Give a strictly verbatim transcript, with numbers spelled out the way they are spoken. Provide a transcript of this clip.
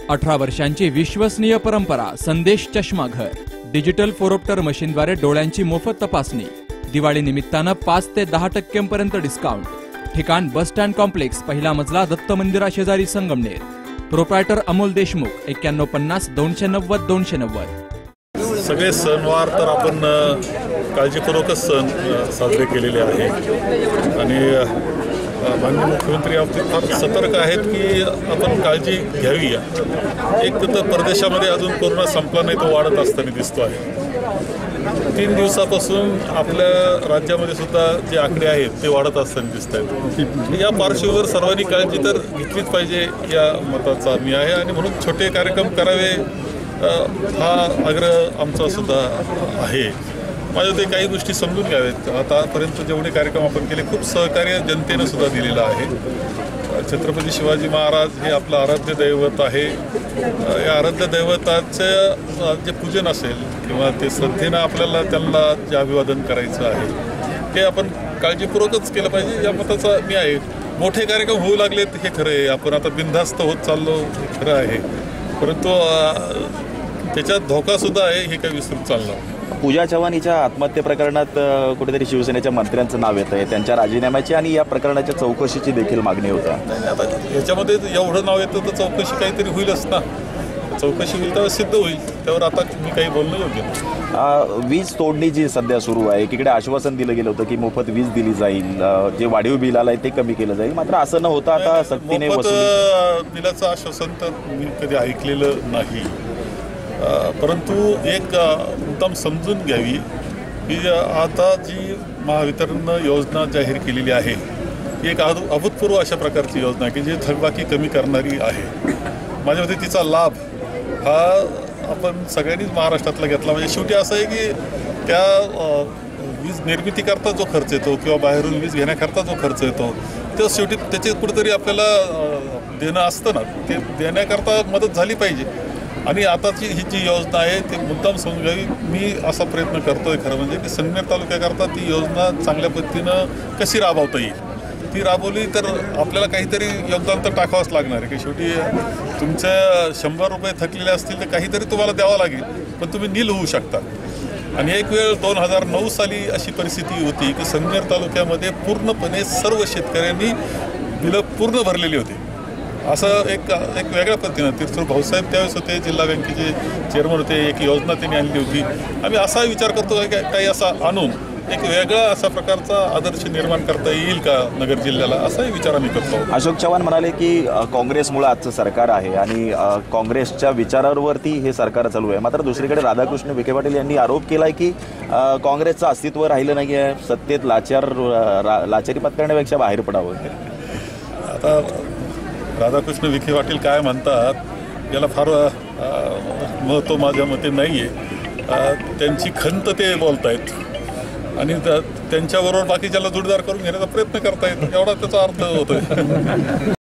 अठरा वर्षांची विश्वसनीय परंपरा संदेश चष्माघर डिजिटल फोरोप्टर मशीनद्वारे डोळ्यांची मोफत तपासणी। दिवाळी निमित्तानं पाच ते दहा टक्क्यांपर्यंत डिस्काउंट। ठिकाण बस स्टँड कॉम्प्लेक्स, पहिला मजला, दत्त मंदिरा शेजारी, संगमनेर। प्रोप्रायटर अमोल देशमुख, एक्क्याण्णव पन्नास दोनशे नव्वद दोनशे नव्वद। सगळे सणवार तर आपण काळजीपूर्वकच सण साजरे केलेले आहे आणि माननीय मुख्यमंत्री याबाबतीत फार सतर्क आहेत की आपण काळजी घ्यावी। एक तर परदेशामध्ये अजून कोरोना संपला नाही, तो वाढत असताना दिसतो आहे। तीन दिवसापासून आपल्या राज्यामध्ये सुद्धा जे आकडे आहेत ते वाढत असताना दिसत आहेत। या पार्श्वभूमीवर सर्वांनी काळजी तर घेतलीच पाहिजे या मताचा मी आहे आणि म्हणून छोटे कार्यक्रम करावे हा आग्रह आमचा सुद्धा आहे। माझ्या ते काही गोष्टी समजून घ्यावेत। आतापर्यंत जेवढे कार्यक्रम आपण केले खूप सहकार्य जनतेनं सुद्धा दिलेलं आहे। छत्रपती शिवाजी महाराज हे आपलं आराध्य दैवत आहे। या आराध्य दैवताचं जे पूजन असेल किंवा ते श्रद्धेनं आपल्याला त्यांना जे अभिवादन करायचं आहे ते आपण काळजीपूर्वकच केलं पाहिजे या मताचा मी आहे। मोठे कार्यक्रम होऊ लागलेत हे खरं आहे, आपण आता बिनधास्त होत चाललो हे खरं आहे, परंतु त्याच्यात धोकासुद्धा आहे हे काही विसरून चाललं। पूजा चव्हाण हिच्या आत्महत्ये प्रकरणात कुठेतरी शिवसेनेच्या मंत्र्यांचं नाव येतं आहे, त्यांच्या राजीनाम्याची आणि या प्रकरणाच्या चौकशीची देखील मागणी होतं। आता याच्यामध्ये एवढं नाव येतं तर चौकशी काहीतरी होईलच ना, चौकशी होईल तेव्हा सिद्ध होईल, त्यावर आता मी काही बोलणं योग्य नाही। वीज तोडणी जी सध्या सुरू आहे, एकीकडे आश्वासन दिलं गेलं होतं की मोफत वीज दिली जाईल, जे वाढीव बिल आलं आहे ते कमी केलं जाईल, मात्र असं न होता आता सक्तीने मोफत बिलाचं आश्वासन तर मी कधी ऐकलेलं नाही, परंतु एक मुद्दाम समजून घ्यावी की आता जी महावितरण योजना जाहीर केलेली आहे ही एक अभूतपूर्व अशा प्रकारची योजना आहे की जी थकबाकी कमी करणारी आहे। माझ्या मते तिचा लाभ हा आपण सगळ्यांनीच महाराष्ट्रातला घेतला म्हणजे शेवटी असं आहे की त्या वीज निर्मितीकरता जो खर्च येतो किंवा बाहेरून वीज घेण्याकरता जो खर्च येतो तो शेवटी त्याचे कुठेतरी आपल्याला देणं असतं ना, ते देण्याकरता मदत झाली पाहिजे। आणि आताची ही जी योजना आहे ती मुद्दाम समजून घ्यावी। मी असा प्रयत्न करतोय खरं म्हणजे की संगमेर तालुक्याकरता ती योजना चांगल्या पद्धतीनं कशी राबवता येईल, ती राबवली तर आपल्याला काहीतरी योगदान तर टाकावंच लागणार आहे की शेवटी तुमचे शंभर रुपये थकलेले असतील तर काहीतरी तुम्हाला द्यावं लागेल, पण तुम्ही नील होऊ शकता। आणि एक वेळ दोन हजार नऊ साली अशी परिस्थिती होती की संगमेर तालुक्यामध्ये पूर्णपणे सर्व शेतकऱ्यांनी बिलं पूर्ण भरलेली होती। असं एक एक वेगळ्या पद्धतीनं तीर्थरूप भाऊसाहेब त्यावेळेस होते, जिल्हा बँकेचे चेअरमन होते, एक योजना त्यांनी आणली होती। आम्ही असा विचार करतो की काही असा आणून एक वेगळा असा प्रकारचा आदर्श निर्माण करता येईल का नगर जिल्ह्याला, असाही विचार आम्ही करतो। अशोक चव्हाण म्हणाले की काँग्रेसमुळे आजचं सरकार आहे आणि काँग्रेसच्या विचारांवरती हे सरकार चालू आहे, मात्र दुसरीकडे राधाकृष्ण विखे पाटील यांनी आरोप केला आहे की काँग्रेसचं अस्तित्व राहिलं नाही आहे, सत्तेत लाचार लाचारी पत्करण्यापेक्षा बाहेर पडावं। आता राधाकृष्ण विखे पाटील काय म्हणतात याला फार महत्त्व माझ्या मते नाही आहे। त्यांची खंत ते बोलत आहेत आणि त्यांच्याबरोबर बाकीच्याला जोडदार करून घेण्याचा प्रयत्न करतायत, एवढा त्याचा अर्थ होतोय।